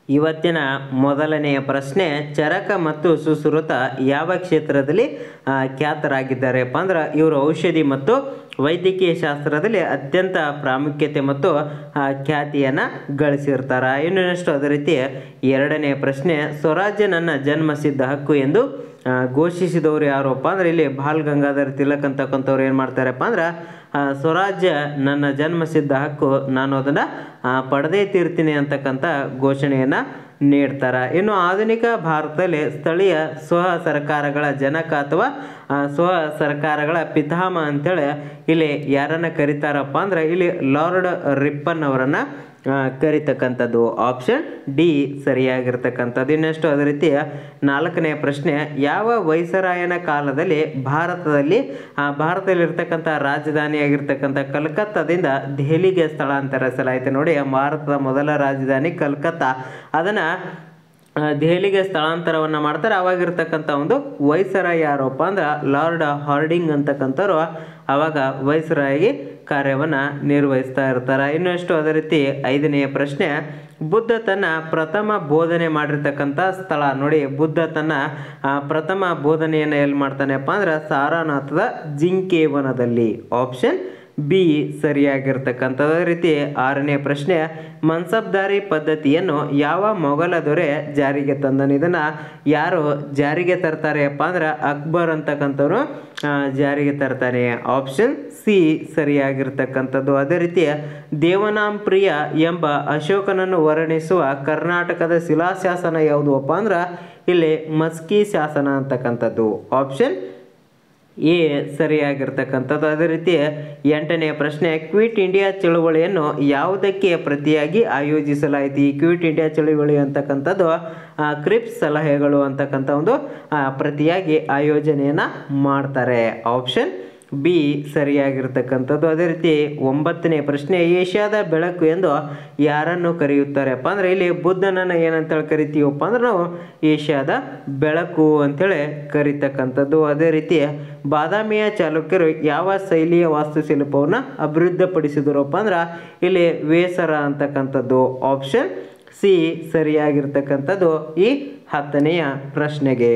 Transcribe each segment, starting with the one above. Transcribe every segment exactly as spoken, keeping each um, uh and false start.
ಇವತ್ತಿನ ಮೊದಲನೆಯ ಪ್ರಶ್ನೆ, ಚರಕ ಮತ್ತು ಸುಶ್ರುತ ಯಾವ ಕ್ಷೇತ್ರದಲ್ಲಿ ಖ್ಯಾತರಾಗಿದ್ದಾರೆಪ್ಪ ಅಂದ್ರೆ ಇವರು ಔಷಧಿ ಮತ್ತು ವೈದ್ಯಕೀಯ ಶಾಸ್ತ್ರದಲ್ಲಿ ಅತ್ಯಂತ ಪ್ರಾಮುಖ್ಯತೆ ಮತ್ತು ಖ್ಯಾತಿಯನ್ನು ಗಳಿಸಿರ್ತಾರೆ. ಇನ್ನು ನೆಕ್ಸ್ಟ್ ಅದೇ ರೀತಿ ಎರಡನೆಯ ಪ್ರಶ್ನೆ, ಸ್ವರಾಜ್ಯ ನನ್ನ ಜನ್ಮಸಿದ್ಧ ಹಕ್ಕು ಎಂದು ಘೋಷಿಸಿದವರು ಯಾರಪ್ಪ ಅಂದ್ರೆ ಇಲ್ಲಿ ಬಾಲ್ ಗಂಗಾಧರ್ ತಿಲಕ್ ಅಂತಕ್ಕಂಥವ್ರು ಏನು ಮಾಡ್ತಾರಪ್ಪ ಅಂದ್ರೆ ಸ್ವರಾಜ್ಯ ನನ್ನ ಜನ್ಮಸಿದ್ಧ ಹಕ್ಕು, ನಾನು ಅದನ್ನು ಪಡೆದೇ ತೀರ್ತೀನಿ ಅಂತಕ್ಕಂಥ ಘೋಷಣೆಯನ್ನು ನೀಡ್ತಾರೆ. ಇನ್ನು ಆಧುನಿಕ ಭಾರತದಲ್ಲಿ ಸ್ಥಳೀಯ ಸ್ವ ಸರ್ಕಾರಗಳ ಜನಕ ಅಥವಾ ಸ್ವ ಸರ್ಕಾರಗಳ ಪಿತಾಮಹ ಅಂತೇಳಿ ಇಲ್ಲಿ ಯಾರನ್ನು ಕರೀತಾರಪ್ಪ ಅಂದ್ರೆ ಇಲ್ಲಿ ಲಾರ್ಡ್ ರಿಪ್ಪನ್ ಅವರನ್ನು ಕರಿತಕ್ಕಂಥದ್ದು. Option D ಸರಿಯಾಗಿರ್ತಕ್ಕಂಥದ್ದು. ಇನ್ನಷ್ಟು ಅದೇ ರೀತಿ ನಾಲ್ಕನೆಯ ಪ್ರಶ್ನೆ, ಯಾವ ವೈಸರಾಯನ ಕಾಲದಲ್ಲಿ ಭಾರತದಲ್ಲಿ ಭಾರತದಲ್ಲಿರ್ತಕ್ಕಂಥ ರಾಜಧಾನಿಯಾಗಿರ್ತಕ್ಕಂಥ ಕಲ್ಕತ್ತಾದಿಂದ ದೆಹಲಿಗೆ ಸ್ಥಳಾಂತರಿಸಲಾಯಿತು? ನೋಡಿ, ಭಾರತದ ಮೊದಲ ರಾಜಧಾನಿ ಕಲ್ಕತ್ತಾ, ಅದನ್ನು ದೆಹಲಿಗೆ ಸ್ಥಳಾಂತರವನ್ನು ಮಾಡ್ತಾರೆ. ಅವಾಗಿರ್ತಕ್ಕಂಥ ಒಂದು ವೈಸರಾಯ್ ಯಾರಪ್ಪ ಅಂದ್ರೆ ಲಾರ್ಡ್ ಹಾರ್ಡಿಂಗ್ ಅಂತಕ್ಕಂಥವ್ರು ಆವಾಗ ವೈಸರಾಯಿ ಕಾರ್ಯವನ್ನು ನಿರ್ವಹಿಸ್ತಾ ಇರ್ತಾರೆ. ಇನ್ನಷ್ಟು ಅದೇ ರೀತಿ ಐದನೆಯ ಪ್ರಶ್ನೆ, ಬುದ್ಧ ತನ್ನ ಪ್ರಥಮ ಬೋಧನೆ ಮಾಡಿರ್ತಕ್ಕಂಥ ಸ್ಥಳ. ನೋಡಿ, ಬುದ್ಧ ತನ್ನ ಪ್ರಥಮ ಬೋಧನೆಯನ್ನು ಎಲ್ಲಿ ಮಾಡ್ತಾನೆಪ್ಪ ಅಂದ್ರೆ ಸಾರನಾಥದ ಜಿಂಕೆವನದಲ್ಲಿ. ಆಪ್ಷನ್ ಬಿ ಸರಿಯಾಗಿರ್ತಕ್ಕಂಥದ್ದು. ಅದೇ ರೀತಿ ಆರನೇ ಪ್ರಶ್ನೆ, ಮನ್ಸಬ್ದಾರಿ ಪದ್ಧತಿಯನ್ನು ಯಾವ ಮೊಘಲ ದೊರೆ ಜಾರಿಗೆ ತಂದನು? ಇದನ್ನು ಯಾರು ಜಾರಿಗೆ ತರ್ತಾರೆಪ್ಪ ಅಂದ್ರೆ ಅಕ್ಬರ್ ಅಂತಕ್ಕಂಥವ್ರು ಜಾರಿಗೆ ತರ್ತಾನೆ. Option C ಸರಿಯಾಗಿರ್ತಕ್ಕಂಥದ್ದು. ಅದೇ ರೀತಿ ದೇವನಾಂಪ್ರಿಯ ಎಂಬ ಅಶೋಕನನ್ನು ವರ್ಣಿಸುವ ಕರ್ನಾಟಕದ ಶಿಲಾಶಾಸನ ಯಾವುದು ಅಪ್ಪ ಅಂದ್ರೆ ಇಲ್ಲಿ ಮಸ್ಕಿ ಶಾಸನ ಅಂತಕ್ಕಂಥದ್ದು. ಆಪ್ಷನ್ ಎ ಸರಿಯಾಗಿರ್ತಕ್ಕಂಥದ್ದು. ಅದೇ ರೀತಿ ಎಂಟನೆಯ ಪ್ರಶ್ನೆ, ಕ್ವಿಟ್ ಇಂಡಿಯಾ ಚಳುವಳಿಯನ್ನು ಯಾವುದಕ್ಕೆ ಪ್ರತಿಯಾಗಿ ಆಯೋಜಿಸಲಾಯಿತು? ಈ ಕ್ವಿಟ್ ಇಂಡಿಯಾ ಚಳುವಳಿ ಅಂತಕ್ಕಂಥದ್ದು ಕ್ರಿಪ್ಸ್ ಸಲಹೆಗಳು ಅಂತಕ್ಕಂಥ ಒಂದು ಪ್ರತಿಯಾಗಿ ಆಯೋಜನೆಯನ್ನು ಮಾಡ್ತಾರೆ. ಆಪ್ಷನ್ ಬಿ ಸರಿಯಾಗಿರ್ತಕ್ಕಂಥದ್ದು. ಅದೇ ರೀತಿ ಒಂಬತ್ತನೇ ಪ್ರಶ್ನೆ, ಏಷ್ಯಾದ ಬೆಳಕು ಎಂದು ಯಾರನ್ನು ಕರೆಯುತ್ತಾರೆಪ್ಪ ಅಂದ್ರೆ ಇಲ್ಲಿ ಬುದ್ಧನನ್ನು ಏನಂತೇಳಿ ಕರಿತೀವಪ್ಪ ಅಂದ್ರೆ ನಾವು ಏಷ್ಯಾದ ಬೆಳಕು ಅಂತೇಳಿ ಕರಿತಕ್ಕಂಥದ್ದು. ಅದೇ ರೀತಿ ಬಾದಾಮಿಯ ಚಾಲುಕ್ಯರು ಯಾವ ಶೈಲಿಯ ವಾಸ್ತುಶಿಲ್ಪವನ್ನು ಅಭಿವೃದ್ಧಿಪಡಿಸಿದರಪ್ಪ ಅಂದ್ರೆ ಇಲ್ಲಿ ವೇಸರ ಅಂತಕ್ಕಂಥದ್ದು. ಆಪ್ಷನ್ ಸಿ ಸರಿಯಾಗಿರ್ತಕ್ಕಂಥದ್ದು ಈ ಹತ್ತನೆಯ ಪ್ರಶ್ನೆಗೆ.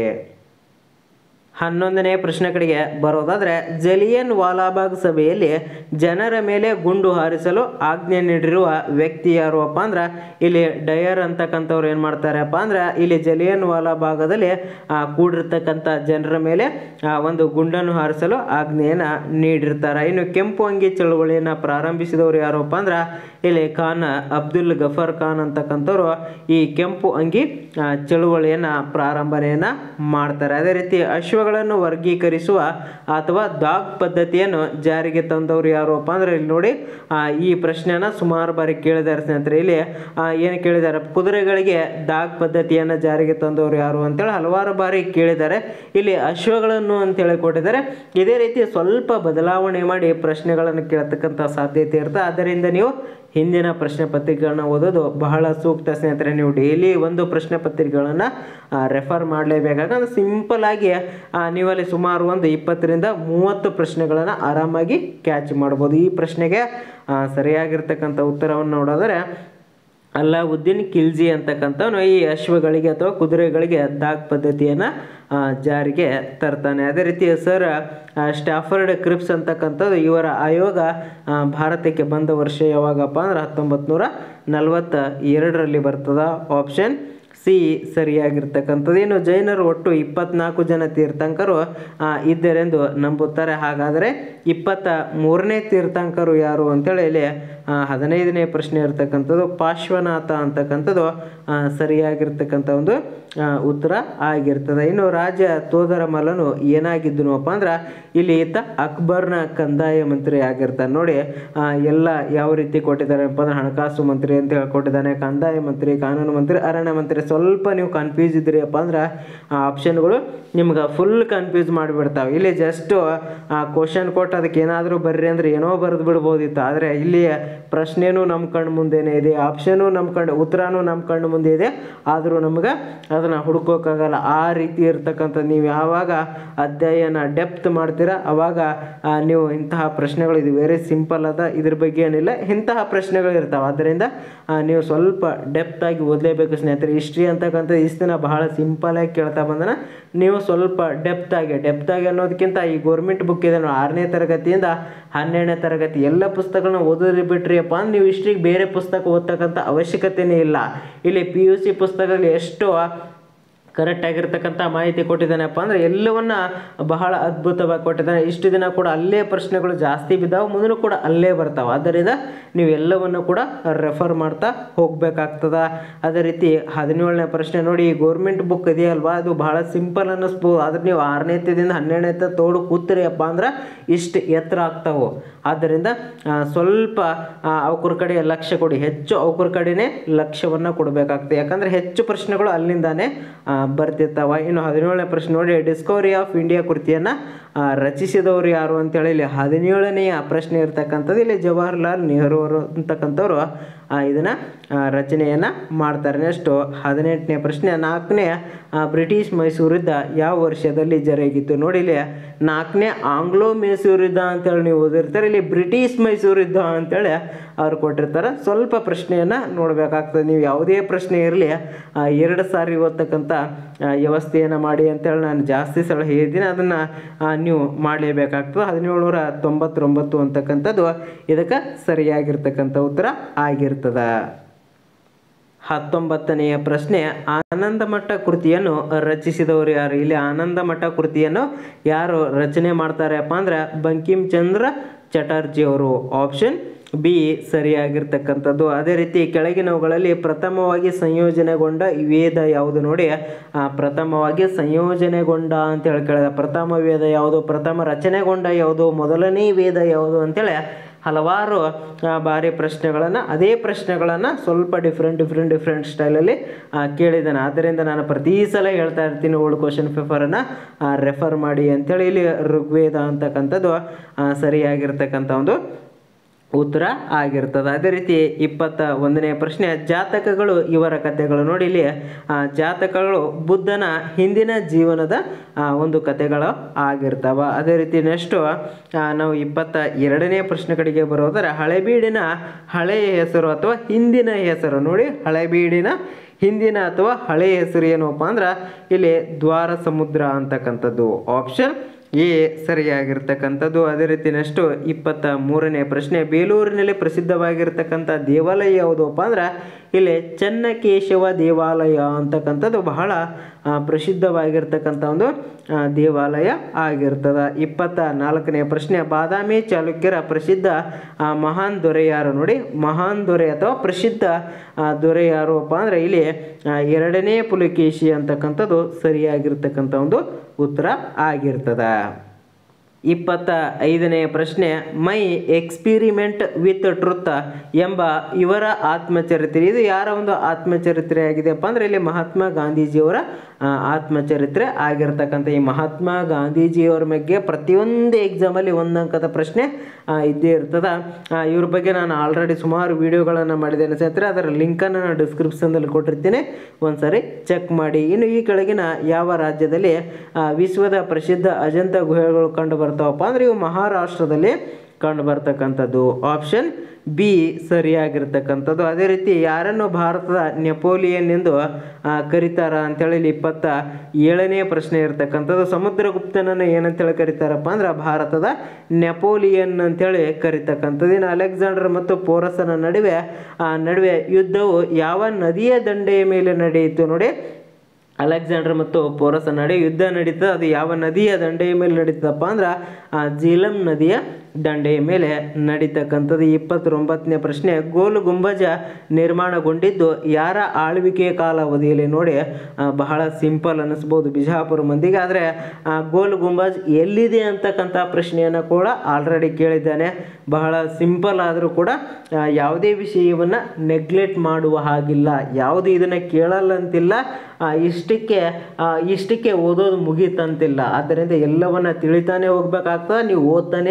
ಹನ್ನೊಂದನೇ ಪ್ರಶ್ನೆ ಕಡೆಗೆ ಬರೋದಾದರೆ, ಜಲಿಯನ್ ವಾಲಾಬಾಗ್ ಸಭೆಯಲ್ಲಿ ಜನರ ಮೇಲೆ ಗುಂಡು ಹಾರಿಸಲು ಆಜ್ಞೆ ನೀಡಿರುವ ವ್ಯಕ್ತಿ ಯಾರಪ್ಪ ಅಂದ್ರೆ ಇಲ್ಲಿ ಡಯರ್ ಅಂತಕ್ಕಂಥವ್ರು ಏನು ಮಾಡ್ತಾರಪ್ಪ ಅಂದ್ರೆ ಇಲ್ಲಿ ಜಲಿಯನ್ ವಾಲಾಬಾಗದಲ್ಲಿ ಕೂಡಿರ್ತಕ್ಕಂಥ ಜನರ ಮೇಲೆ ಒಂದು ಗುಂಡನ್ನು ಹಾರಿಸಲು ಆಜ್ಞೆಯನ್ನು ನೀಡಿರ್ತಾರೆ. ಇನ್ನು ಕೆಂಪು ಅಂಗಿ ಚಳುವಳಿಯನ್ನು ಪ್ರಾರಂಭಿಸಿದವರು ಯಾರಪ್ಪ ಅಂದ್ರೆ ಇಲ್ಲಿ ಖಾನ್ ಅಬ್ದುಲ್ ಗಫರ್ ಖಾನ್ ಅಂತಕ್ಕಂಥವ್ರು ಈ ಕೆಂಪು ಅಂಗಿ ಚಳುವಳಿಯನ್ನು ಪ್ರಾರಂಭನೆಯನ್ನು ಮಾಡ್ತಾರೆ. ಅದೇ ರೀತಿ ಅಶ್ವಗಳನ್ನು ವರ್ಗೀಕರಿಸುವ ಅಥವಾ ಡಾಗ್ ಪದ್ಧತಿಯನ್ನು ಜಾರಿಗೆ ತಂದವರು ಯಾರಪ್ಪ ಅಂದ್ರೆ ಇಲ್ಲಿ ನೋಡಿ ಈ ಪ್ರಶ್ನೆಯನ್ನು ಸುಮಾರು ಬಾರಿ ಕೇಳಿದ್ದಾರೆ ಸ್ನೇಹಿತರೆ. ಇಲ್ಲಿ ಏನು ಕೇಳಿದ್ದಾರೆ, ಕುದುರೆಗಳಿಗೆ ಡಾಗ್ ಪದ್ಧತಿಯನ್ನು ಜಾರಿಗೆ ತಂದವರು ಯಾರು ಅಂತೇಳಿ ಹಲವಾರು ಬಾರಿ ಕೇಳಿದ್ದಾರೆ. ಇಲ್ಲಿ ಅಶ್ವಗಳನ್ನು ಅಂತೇಳಿ ಕೊಟ್ಟಿದ್ದಾರೆ. ಇದೇ ರೀತಿ ಸ್ವಲ್ಪ ಬದಲಾವಣೆ ಮಾಡಿ ಪ್ರಶ್ನೆಗಳನ್ನು ಕೇಳತಕ್ಕಂಥ ಸಾಧ್ಯತೆ ಇರುತ್ತೆ. ಆದ್ದರಿಂದ ನೀವು ಹಿಂದಿನ ಪ್ರಶ್ನೆ ಪತ್ರಿಕೆಗಳನ್ನ ಓದೋದು ಬಹಳ ಸೂಕ್ತ ಸ್ನೇಹಿತರೆ. ನೀವು ಡೈಲಿ ಒಂದು ಪ್ರಶ್ನೆ ಪತ್ರಿಕೆಗಳನ್ನು ರೆಫರ್ ಮಾಡಲೇಬೇಕಾದ್ರೆ ಸಿಂಪಲ್ ಆಗಿ ನೀವಲ್ಲಿ ಸುಮಾರು ಒಂದು ಇಪ್ಪತ್ತರಿಂದ ಮೂವತ್ತು ಪ್ರಶ್ನೆಗಳನ್ನು ಆರಾಮಾಗಿ ಕ್ಯಾಚ್ ಮಾಡ್ಬೋದು. ಈ ಪ್ರಶ್ನೆಗೆ ಸರಿಯಾಗಿರ್ತಕ್ಕಂಥ ಉತ್ತರವನ್ನು ನೋಡೋದರೆ ಅಲ್ಲಾವುದ್ದೀನ್ ಖಿಲ್ಜಿ ಅಂತಕ್ಕಂಥವನು ಈ ಅಶ್ವಗಳಿಗೆ ಅಥವಾ ಕುದುರೆಗಳಿಗೆ ಡಾಗ್ ಪದ್ಧತಿಯನ್ನು ಜಾರಿಗೆ ತರ್ತಾನೆ. ಅದೇ ರೀತಿ ಸರ್ ಸ್ಟಾಫರ್ಡ್ ಕ್ರಿಪ್ಸ್ ಅಂತಕ್ಕಂಥದ್ದು ಇವರ ಆಯೋಗ ಭಾರತಕ್ಕೆ ಬಂದ ವರ್ಷ ಯಾವಾಗಪ್ಪ ಅಂದ್ರೆ ಹತ್ತೊಂಬತ್ತು ನೂರ ನಲವತ್ತ ಎರಡರಲ್ಲಿ ಬರ್ತದ. ಆಪ್ಷನ್ ಸಿ ಸರಿಯಾಗಿರ್ತಕ್ಕಂಥದ್ದು. ಇನ್ನು ಜೈನರು ಒಟ್ಟು ಇಪ್ಪತ್ನಾಲ್ಕು ಜನ ತೀರ್ಥಂಕರು ಇದ್ದರೆಂದು ನಂಬುತ್ತಾರೆ. ಹಾಗಾದರೆ ಇಪ್ಪತ್ತ ಮೂರನೇ ತೀರ್ಥಂಕರು ಯಾರು ಅಂತೇಳಿ ಇಲ್ಲಿ ಹದಿನೈದನೇ ಪ್ರಶ್ನೆ ಇರ್ತಕ್ಕಂಥದ್ದು ಪಾರ್ಶ್ವನಾಥ ಅಂತಕ್ಕಂಥದ್ದು ಸರಿಯಾಗಿರ್ತಕ್ಕಂಥ ಒಂದು ಉತ್ತರ ಆಗಿರ್ತದೆ. ಇನ್ನು ರಾಜ ತೋದರಮಲ್ಲನು ಏನಾಗಿದ್ದನಪ್ಪ ಅಂದ್ರೆ ಇಲ್ಲಿ ಈತ ಅಕ್ಬರ್ನ ಕಂದಾಯ ಮಂತ್ರಿ ಆಗಿರ್ತಾನೆ. ನೋಡಿ ಎಲ್ಲ ಯಾವ ರೀತಿ ಕೊಟ್ಟಿದ್ದಾರೆ ಅಪ್ಪ ಅಂದ್ರೆ ಹಣಕಾಸು ಮಂತ್ರಿ ಅಂತ ಹೇಳಿ ಕೊಟ್ಟಿದ್ದಾನೆ, ಕಂದಾಯ ಮಂತ್ರಿ, ಕಾನೂನು ಮಂತ್ರಿ, ಅರಣ್ಯ ಮಂತ್ರಿ. ಸ್ವಲ್ಪ ನೀವು ಕನ್ಫ್ಯೂಸ್ ಇದ್ರಿಯಪ್ಪ ಅಂದ್ರೆ ಆ ಆಪ್ಷನ್ಗಳು ನಿಮ್ಗೆ ಫುಲ್ ಕನ್ಫ್ಯೂಸ್ ಮಾಡಿಬಿಡ್ತಾವೆ. ಇಲ್ಲಿ ಜಸ್ಟ್ ಕ್ವಶನ್ ಕೊಟ್ಟು ಅದಕ್ಕೆ ಏನಾದರೂ ಬರ್ರಿ ಅಂದ್ರೆ ಏನೋ ಬರೆದು ಬಿಡ್ಬೋದಿತ್ತು. ಆದರೆ ಇಲ್ಲಿ ಪ್ರಶ್ನೆನೂ ನಮ್ಮ ಕಣ್ಣು ಮುಂದೆನೇ ಇದೆ, ಆಪ್ಷನು ನಮ್ಮ ಕಣ್ಣು ಉತ್ತರನೂ ನಮ್ಮ ಕಣ್ಣು ಮುಂದೆ ಇದೆ, ಆದರೂ ನಮ್ಗೆ ಅದನ್ನು ಹುಡ್ಕೋಕ್ಕಾಗಲ್ಲ. ಆ ರೀತಿ ಇರ್ತಕ್ಕಂಥ ನೀವು ಯಾವಾಗ ಅಧ್ಯಯನ ಡೆಪ್ತ್ ಮಾಡ್ತೀರಾ ಅವಾಗ ನೀವು ಇಂತಹ ಪ್ರಶ್ನೆಗಳು, ಇದು ವೆರಿ ಸಿಂಪಲ್ ಅದ, ಇದ್ರ ಬಗ್ಗೆ ಏನಿಲ್ಲ, ಇಂತಹ ಪ್ರಶ್ನೆಗಳು ಇರ್ತಾವೆ. ಆದ್ದರಿಂದ ನೀವು ಸ್ವಲ್ಪ ಡೆಪ್ತ್ ಆಗಿ ಓದಲೇಬೇಕು ಸ್ನೇಹಿತರೆ. ಹಿಸ್ಟ್ರಿ ಅಂತಕ್ಕಂಥ ಇಷ್ಟು ದಿನ ಬಹಳ ಸಿಂಪಲ್ ಆಗಿ ಕೇಳ್ತಾ ಬಂದನ, ನೀವು ಸ್ವಲ್ಪ ಡೆಪ್ತ್ ಆಗಿ ಡೆಪ್ತ್ ಆಗಿ ಅನ್ನೋದಕ್ಕಿಂತ ಈ ಗೌರ್ಮೆಂಟ್ ಬುಕ್ ಇದೆ ಆರನೇ ತರಗತಿಯಿಂದ ಹನ್ನೆರಡನೇ ತರಗತಿ ಎಲ್ಲ ಪುಸ್ತಕಗಳನ್ನ ಓದೋದ್ರಿ ಬಿಟ್ರಿಯಪ್ಪ ಅಂದ್ರೆ ನೀವು ಹಿಸ್ಟ್ರಿಗೆ ಬೇರೆ ಪುಸ್ತಕ ಓದ್ತಕ್ಕಂಥ ಅವಶ್ಯಕತೆನೇ ಇಲ್ಲ. ಇಲ್ಲಿ ಪಿ ಯು ಸಿ ಪುಸ್ತಕದಲ್ಲಿ ಎಷ್ಟು ಕರೆಕ್ಟ್ ಆಗಿರ್ತಕ್ಕಂಥ ಮಾಹಿತಿ ಕೊಟ್ಟಿದ್ದಾನೆಪ್ಪ ಅಂದರೆ ಎಲ್ಲವನ್ನ ಬಹಳ ಅದ್ಭುತವಾಗಿ ಕೊಟ್ಟಿದ್ದಾನೆ. ಇಷ್ಟು ದಿನ ಕೂಡ ಅಲ್ಲೇ ಪ್ರಶ್ನೆಗಳು ಜಾಸ್ತಿ ಬಿದ್ದಾವೆ, ಮುಂದೂ ಕೂಡ ಅಲ್ಲೇ ಬರ್ತಾವೆ. ಆದ್ದರಿಂದ ನೀವು ಎಲ್ಲವನ್ನು ಕೂಡ ರೆಫರ್ ಮಾಡ್ತಾ ಹೋಗಬೇಕಾಗ್ತದ. ಅದೇ ರೀತಿ ಹದಿನೇಳನೇ ಪ್ರಶ್ನೆ ನೋಡಿ, ಈ ಗೌರ್ಮೆಂಟ್ ಬುಕ್ ಇದೆಯಲ್ವಾ ಅದು ಬಹಳ ಸಿಂಪಲ್ ಅನ್ನಿಸ್ಬೋದು, ಆದರೆ ನೀವು ಆರನೇತದಿಂದ ಹನ್ನೆರಡನೇ ತೋಡು ಕೂತ್ರಿ ಅಪ್ಪ ಅಂದ್ರೆ ಇಷ್ಟು ಎತ್ತರ ಆಗ್ತಾವೆ. ಆದ್ದರಿಂದ ಸ್ವಲ್ಪ ಅವ್ರ ಕಡೆ ಲಕ್ಷ್ಯ ಕೊಡಿ, ಹೆಚ್ಚು ಅವ್ರ ಕಡೆನೇ ಲಕ್ಷ್ಯವನ್ನು ಕೊಡಬೇಕಾಗ್ತದೆ. ಯಾಕಂದರೆ ಹೆಚ್ಚು ಪ್ರಶ್ನೆಗಳು ಅಲ್ಲಿಂದಾನೇ ಬರ್ತಿರ್ತಾವ. ಇನ್ನು ಹದಿನೇಳನೇ ಪ್ರಶ್ನೆ ನೋಡಿ, ಡಿಸ್ಕವರಿ ಆಫ್ ಇಂಡಿಯಾ ಕೃತಿಯನ್ನು ರಚಿಸಿದವರು ಯಾರು ಅಂತೇಳಿ ಇಲ್ಲಿ ಹದಿನೇಳನೆಯ ಪ್ರಶ್ನೆ ಇರ್ತಕ್ಕಂಥದ್ದು. ಇಲ್ಲಿ ಜವಾಹರ್ಲಾಲ್ ನೆಹರು ಅವರು ಅಂತಕ್ಕಂಥವ್ರು ಇದನ್ನು ರಚನೆಯನ್ನು ಮಾಡ್ತಾರೆ. ನೆಕ್ಸ್ಟು ಹದಿನೆಂಟನೇ ಪ್ರಶ್ನೆ, ನಾಲ್ಕನೇ ಬ್ರಿಟಿಷ್ ಮೈಸೂರು ಯುದ್ಧ ಯಾವ ವರ್ಷದಲ್ಲಿ ಜರುಗಿತು? ನೋಡಿ ಇಲ್ಲಿ ನಾಲ್ಕನೇ ಆಂಗ್ಲೋ ಮೈಸೂರು ಯುದ್ಧ ಅಂತೇಳಿ ನೀವು ಓದಿರ್ತಾರೆ, ಇಲ್ಲಿ ಬ್ರಿಟಿಷ್ ಮೈಸೂರು ಯುದ್ಧ ಅಂತೇಳಿ ಅವ್ರು ಕೊಟ್ಟಿರ್ತಾರೆ. ಸ್ವಲ್ಪ ಪ್ರಶ್ನೆಯನ್ನು ನೋಡಬೇಕಾಗ್ತದೆ. ನೀವು ಯಾವುದೇ ಪ್ರಶ್ನೆ ಇರಲಿ ಎರಡು ಸಾರಿ ಓದ್ತಕ್ಕಂಥ ವ್ಯವಸ್ಥೆಯನ್ನು ಮಾಡಿ ಅಂತೇಳಿ ನಾನು ಜಾಸ್ತಿ ಸಲ ಹೇಳಿದ್ದೀನಿ, ಅದನ್ನು ನೀವು ಮಾಡಲೇಬೇಕಾಗ್ತದೆ. ಹದಿನೇಳುನೂರ ತೊಂಬತ್ತೊಂಬತ್ತು ಅಂತಕ್ಕಂಥದ್ದು ಇದಕ್ಕೆ ಸರಿಯಾಗಿರ್ತಕ್ಕಂಥ ಉತ್ತರ ಆಗಿರ್ತದ. ಹತ್ತೊಂಬತ್ತನೆಯ ಪ್ರಶ್ನೆ, ಆನಂದಮಠ ಕೃತಿಯನ್ನು ರಚಿಸಿದವರು ಯಾರು? ಇಲ್ಲಿ ಆನಂದಮಠ ಕೃತಿಯನ್ನು ಯಾರು ರಚನೆ ಮಾಡ್ತಾರಪ್ಪ ಅಂದ್ರೆ ಬಂಕಿಮ್ ಚಂದ್ರ ಚಟರ್ಜಿ ಅವರು. ಆಪ್ಷನ್ ಬಿ ಸರಿಯಾಗಿರ್ತಕ್ಕಂಥದ್ದು. ಅದೇ ರೀತಿ ಕೆಳಗಿನವುಗಳಲ್ಲಿ ಪ್ರಥಮವಾಗಿ ಸಂಯೋಜನೆಗೊಂಡ ವೇದ ಯಾವುದು? ನೋಡಿ ಪ್ರಥಮವಾಗಿ ಸಂಯೋಜನೆಗೊಂಡ ಅಂತೇಳಿ ಕೇಳಿದ, ಪ್ರಥಮ ವೇದ ಯಾವುದು, ಪ್ರಥಮ ರಚನೆಗೊಂಡ ಯಾವುದು, ಮೊದಲನೇ ವೇದ ಯಾವುದು ಅಂತೇಳಿ ಹಲವಾರು ಬಾರಿ ಪ್ರಶ್ನೆಗಳನ್ನು ಅದೇ ಪ್ರಶ್ನೆಗಳನ್ನು ಸ್ವಲ್ಪ ಡಿಫ್ರೆಂಟ್ ಡಿಫ್ರೆಂಟ್ ಡಿಫ್ರೆಂಟ್ ಸ್ಟೈಲಲ್ಲಿ ಕೇಳಿದ್ದಾನೆ. ಆದ್ದರಿಂದ ನಾನು ಪ್ರತಿ ಸಲ ಹೇಳ್ತಾ ಇರ್ತೀನಿ ಓಲ್ಡ್ ಕ್ವಶನ್ ಪೇಪರನ್ನು ರೆಫರ್ ಮಾಡಿ ಅಂತೇಳಿ. ಇಲ್ಲಿ ಋಗ್ವೇದ ಅಂತಕ್ಕಂಥದ್ದು ಸರಿಯಾಗಿರ್ತಕ್ಕಂಥ ಒಂದು ಉತ್ತರ ಆಗಿರ್ತದೆ. ಅದೇ ರೀತಿ ಇಪ್ಪತ್ತ ಒಂದನೇ ಪ್ರಶ್ನೆ, ಜಾತಕಗಳು ಇವರ ಕಥೆಗಳು. ನೋಡಿ ಇಲ್ಲಿ ಜಾತಕಗಳು ಬುದ್ಧನ ಹಿಂದಿನ ಜೀವನದ ಒಂದು ಕಥೆಗಳು ಆಗಿರ್ತಾವ. ಅದೇ ರೀತಿ ನೆಕ್ಸ್ಟು ನಾವು ಇಪ್ಪತ್ತ ಎರಡನೇ ಪ್ರಶ್ನೆ ಕಡೆಗೆ ಬರೋದಾದ್ರೆ, ಹಳೆಬೀಡಿನ ಹಳೆಯ ಹೆಸರು ಅಥವಾ ಹಿಂದಿನ ಹೆಸರು. ನೋಡಿ ಹಳೆಬೀಡಿನ ಹಿಂದಿನ ಅಥವಾ ಹಳೆಯ ಹೆಸರು ಏನಪ್ಪ ಅಂದ್ರೆ ಇಲ್ಲಿ ದ್ವಾರ ಸಮುದ್ರ ಅಂತಕ್ಕಂಥದ್ದು. ಆಪ್ಷನ್ ಎ ಸರಿಯಾಗಿರ್ತಕ್ಕಂಥದ್ದು. ಅದೇ ರೀತಿ ನೆಕ್ಸ್ಟು ಇಪ್ಪತ್ತ ಮೂರನೇ ಪ್ರಶ್ನೆ, ಬೇಲೂರಿನಲ್ಲಿ ಪ್ರಸಿದ್ಧವಾಗಿರ್ತಕ್ಕಂಥ ದೇವಾಲಯ ಯಾವುದಪ್ಪ ಅಂದ್ರೆ ಇಲ್ಲಿ ಚೆನ್ನಕೇಶವ ದೇವಾಲಯ ಅಂತಕ್ಕಂಥದ್ದು ಬಹಳ ಪ್ರಸಿದ್ಧವಾಗಿರ್ತಕ್ಕಂಥ ಒಂದು ದೇವಾಲಯ ಆಗಿರ್ತದೆ. ಇಪ್ಪತ್ತ ನಾಲ್ಕನೇ ಪ್ರಶ್ನೆ, ಬಾದಾಮಿ ಚಾಲುಕ್ಯರ ಪ್ರಸಿದ್ಧ ಮಹಾನ್ ದೊರೆ ಯಾರು? ನೋಡಿ ಮಹಾನ್ ದೊರೆ ಅಥವಾ ಪ್ರಸಿದ್ಧ ದೊರೆ ಯಾರಪ್ಪ ಅಂದ್ರೆ ಇಲ್ಲಿ ಎರಡನೇ ಪುಲಕೇಶಿ ಅಂತಕ್ಕಂಥದ್ದು ಸರಿಯಾಗಿರ್ತಕ್ಕಂಥ ಒಂದು ಉತ್ತರ ಆಗಿರ್ತದೆ. ಇಪ್ಪತ್ತ ಐದನೇ ಪ್ರಶ್ನೆ, ಮೈ ಎಕ್ಸ್ಪಿರಿಮೆಂಟ್ ವಿತ್ ಟ್ರುತ್ ಎಂಬ ಇವರ ಆತ್ಮಚರಿತ್ರೆ. ಇದು ಯಾರ ಒಂದು ಆತ್ಮಚರಿತ್ರೆ ಆಗಿದೆಪ್ಪ ಅಂದರೆ ಇಲ್ಲಿ ಮಹಾತ್ಮ ಗಾಂಧೀಜಿಯವರ ಆತ್ಮಚರಿತ್ರೆ ಆಗಿರ್ತಕ್ಕಂಥ. ಈ ಮಹಾತ್ಮ ಗಾಂಧೀಜಿಯವರ ಬಗ್ಗೆ ಪ್ರತಿಯೊಂದು ಎಕ್ಸಾಮಲ್ಲಿ ಒಂದು ಅಂಕದ ಪ್ರಶ್ನೆ ಇದ್ದೇ ಇರ್ತದೆ. ಇವ್ರ ಬಗ್ಗೆ ನಾನು ಆಲ್ರೆಡಿ ಸುಮಾರು ವಿಡಿಯೋಗಳನ್ನು ಮಾಡಿದ್ದೇನೆ ಸ್ನೇಹಿತರೆ, ಅದರ ಲಿಂಕನ್ನು ನಾನು ಡಿಸ್ಕ್ರಿಪ್ಷನ್ದಲ್ಲಿ ಕೊಟ್ಟಿರ್ತೀನಿ, ಒಂದ್ಸರಿ ಚೆಕ್ ಮಾಡಿ. ಇನ್ನು ಈ ಕೆಳಗಿನ ಯಾವ ರಾಜ್ಯದಲ್ಲಿ ವಿಶ್ವದ ಪ್ರಸಿದ್ಧ ಅಜಂತ ಗುಹೆಗಳು ಕಂಡು ಬರ್ತಾವಪ್ಪ ಅಂದ್ರೆ ಇವು ಮಹಾರಾಷ್ಟ್ರದಲ್ಲಿ ಕಂಡು ಬರ್ತಕ್ಕಂಥದ್ದು. ಆಪ್ಷನ್ ಬಿ ಸರಿಯಾಗಿರ್ತಕ್ಕಂಥದ್ದು. ಅದೇ ರೀತಿ ಯಾರನ್ನು ಭಾರತದ ನೆಪೋಲಿಯನ್ ಎಂದು ಕರೀತಾರ ಅಂತೇಳಿ ಇಲ್ಲಿ ಇಪ್ಪತ್ತ ಏಳನೇ ಪ್ರಶ್ನೆ ಇರ್ತಕ್ಕಂಥದ್ದು. ಸಮುದ್ರಗುಪ್ತನನ್ನು ಏನಂತೇಳಿ ಕರೀತಾರಪ್ಪ ಅಂದ್ರೆ ಭಾರತದ ನೆಪೋಲಿಯನ್ ಅಂತೇಳಿ ಕರೀತಕ್ಕಂಥದ್ದು. ಇನ್ನು ಅಲೆಕ್ಸಾಂಡರ್ ಮತ್ತು ಪೋರಸನ ನಡುವೆ ನಡುವೆ ಯುದ್ಧವು ಯಾವ ನದಿಯ ದಂಡೆಯ ಮೇಲೆ ನಡೆಯಿತು? ನೋಡಿ ಅಲೆಕ್ಸಾಂಡರ್ ಮತ್ತು ಪೋರಸ ನಡುವೆ ಯುದ್ಧ ನಡೀತದೆ, ಅದು ಯಾವ ನದಿಯ ದಂಡೆಯ ಮೇಲೆ ನಡೀತದಪ್ಪ ಅಂದ್ರೆ ಜೀಲಂ ನದಿಯ ದಂಡೆಯ ಮೇಲೆ ನಡೀತಕ್ಕಂಥದ್ದು. ಇಪ್ಪತ್ತೊಂಬತ್ತನೇ ಪ್ರಶ್ನೆ, ಗೋಲ್ ಗುಂಬಜ ನಿರ್ಮಾಣಗೊಂಡಿದ್ದು ಯಾರ ಆಳ್ವಿಕೆಯ ಕಾಲಾವಧಿಯಲ್ಲಿ? ನೋಡಿ ಬಹಳ ಸಿಂಪಲ್ ಅನ್ನಿಸ್ಬೋದು ಬಿಜಾಪುರ ಮಂದಿಗೆ, ಆದರೆ ಗೋಲ್ ಗುಂಬಜ್ ಎಲ್ಲಿದೆ ಅಂತಕ್ಕಂಥ ಪ್ರಶ್ನೆಯನ್ನು ಕೂಡ ಆಲ್ರೆಡಿ ಕೇಳಿದ್ದಾನೆ. ಬಹಳ ಸಿಂಪಲ್ ಆದರೂ ಕೂಡ ಯಾವುದೇ ವಿಷಯವನ್ನು ನೆಗ್ಲೆಕ್ಟ್ ಮಾಡುವ ಹಾಗಿಲ್ಲ, ಯಾವುದು ಇದನ್ನು ಕೇಳಲ್ಲ ಅಂತಿಲ್ಲ, ಇಷ್ಟಕ್ಕೆ ಇಷ್ಟಕ್ಕೆ ಓದೋದು ಮುಗೀತಂತಿಲ್ಲ. ಆದ್ದರಿಂದ ಎಲ್ಲವನ್ನ ತಿಳಿತಾನೆ ಹೋಗ್ಬೇಕಾಗ್ತದೆ, ನೀವು ಓದ್ತಾನೆ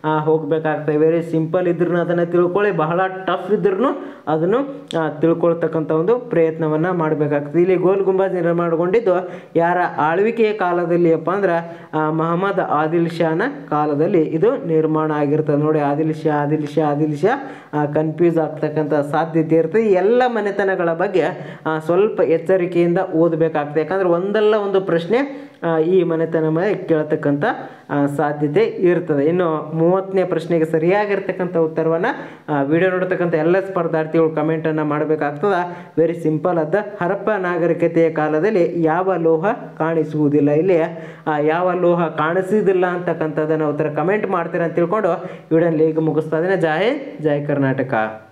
ಹೋಗಬೇಕಾಗ್ತದೆ. ವೆರಿ ಸಿಂಪಲ್ ಇದ್ರೂ ಅದನ್ನು ತಿಳ್ಕೊಳ್ಳಿ, ಬಹಳ ಟಫ್ ಇದ್ರೂ ಅದನ್ನು ತಿಳ್ಕೊಳ್ತಕ್ಕಂಥ ಒಂದು ಪ್ರಯತ್ನವನ್ನು ಮಾಡಬೇಕಾಗ್ತದೆ. ಇಲ್ಲಿ ಗೋಲ್ ಗುಂಬಾಜ್ ನಿರ್ಮಾಣಗೊಂಡಿದ್ದು ಯಾರ ಆಳ್ವಿಕೆಯ ಕಾಲದಲ್ಲಿ ಅಪ್ಪ ಅಂದ್ರೆ ಮಹಮ್ಮದ್ ಆದಿಲ್ ಶಾನ ಕಾಲದಲ್ಲಿ ಇದು ನಿರ್ಮಾಣ ಆಗಿರ್ತದೆ. ನೋಡಿ, ಆದಿಲ್ ಶಾ ಆದಿಲ್ ಶಾ ಆದಿಲ್ ಶಾ ಕನ್ಫ್ಯೂಸ್ ಆಗ್ತಕ್ಕಂಥ ಸಾಧ್ಯತೆ ಇರ್ತದೆ. ಈ ಎಲ್ಲ ಮನೆತನಗಳ ಬಗ್ಗೆ ಸ್ವಲ್ಪ ಎಚ್ಚರಿಕೆಯಿಂದ ಓದಬೇಕಾಗ್ತದೆ. ಯಾಕಂದ್ರೆ ಒಂದಲ್ಲ ಒಂದು ಪ್ರಶ್ನೆ ಈ ಮನೆತನ ಮೇಲೆ ಕೇಳತಕ್ಕಂಥ ಸಾಧ್ಯತೆ ಇರ್ತದೆ. ಇನ್ನು ಮೂವತ್ತನೇ ಪ್ರಶ್ನೆಗೆ ಸರಿಯಾಗಿರ್ತಕ್ಕಂಥ ಉತ್ತರವನ್ನು ವಿಡಿಯೋ ನೋಡ್ತಕ್ಕಂಥ ಎಲ್ಲ ಸ್ಪರ್ಧಾರ್ಥಿಗಳು ಕಮೆಂಟನ್ನು ಮಾಡಬೇಕಾಗ್ತದೆ. ವೆರಿ ಸಿಂಪಲ್ ಅದ. ಹರಪ್ಪ ನಾಗರಿಕತೆಯ ಕಾಲದಲ್ಲಿ ಯಾವ ಲೋಹ ಕಾಣಿಸುವುದಿಲ್ಲ. ಇಲ್ಲಿ ಯಾವ ಲೋಹ ಕಾಣಿಸುವುದಿಲ್ಲ ಅಂತಕ್ಕಂಥದ್ದನ್ನು ಉತ್ತರ ಕಮೆಂಟ್ ಮಾಡ್ತೀರ ಅಂತ ತಿಳ್ಕೊಂಡು ವಿಡಿಯೋನಲ್ಲಿ ಈಗ ಮುಗಿಸ್ತಾ ಇದ್ದೇನೆ. ಜೈ ಹಿಂದ್, ಜೈ ಕರ್ನಾಟಕ.